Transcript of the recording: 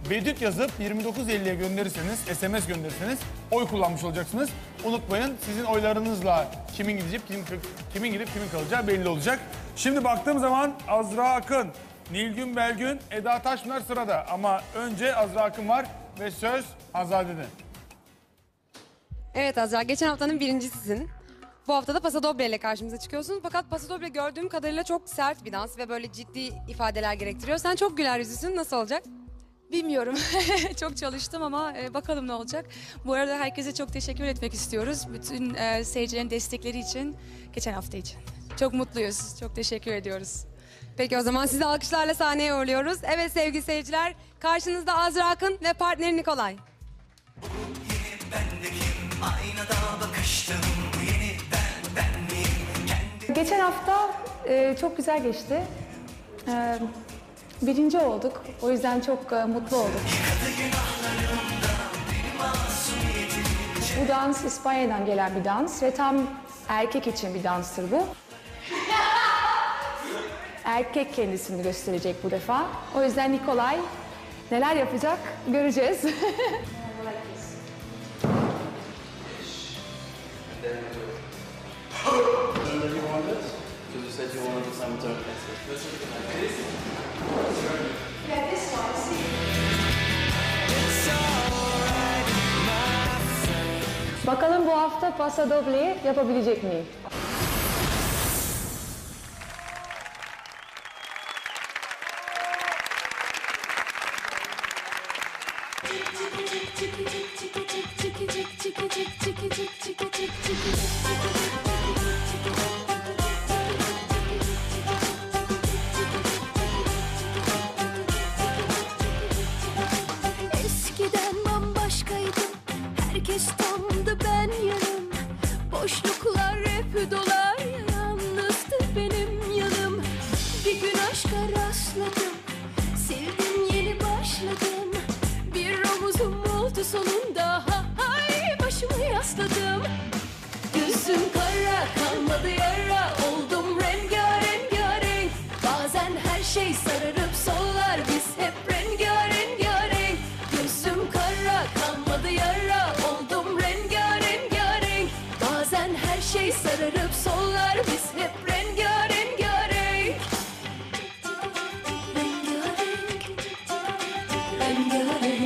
Bedüt yazıp 2950'ye gönderirseniz, SMS gönderirseniz oy kullanmış olacaksınız. Unutmayın, sizin oylarınızla kimin gidecek, kimin gidip kimin kalacağı belli olacak. Şimdi baktığım zaman Azra Akın, Nilgün Belgün, Eda Taşpınar sırada. Ama önce Azra Akın var ve söz Azade'de. Evet Azra, geçen haftanın birincisisin. Bu hafta da Pasodoble ile karşımıza çıkıyorsun. Fakat Pasodoble gördüğüm kadarıyla çok sert bir dans ve böyle ciddi ifadeler gerektiriyor. Sen çok güler yüzlüsün, nasıl olacak? Bilmiyorum. Çok çalıştım ama bakalım ne olacak. Bu arada herkese çok teşekkür etmek istiyoruz. Bütün seyircilerin destekleri için, geçen hafta için. Çok mutluyuz. Çok teşekkür ediyoruz. Peki o zaman sizi alkışlarla sahneye uğurluyoruz. Evet sevgili seyirciler, karşınızda Azra Akın ve partneri Nikolay. Geçen hafta çok güzel geçti. Birinci olduk. O yüzden çok mutlu olduk. Bu dans İspanya'dan gelen bir dans ve tam erkek için bir danstır bu. Erkek kendisini gösterecek bu defa. O yüzden Nikolay neler yapacak göreceğiz. Bakalım bu hafta Pasodoble yapabilecek miyim? Eskiden bambaşkaydım, herkes tamdı, ben yarım. Boşluklar hep dolar, yalnızdı benim yanım. Bir gün aşka rastladım, sevdim yeni başladım. Bir omuzum oldu sonunda, hay başımı yasladım. Gözüm kara kalmadı yara, oldum rengarenk. Bazen her şey sararıp sollar, biz hep rengarenk. Gözüm kara kalmadı yara, oldum rengarenk. Bazen her şey sararıp sollar, biz hep rengarenk. Rengarenk.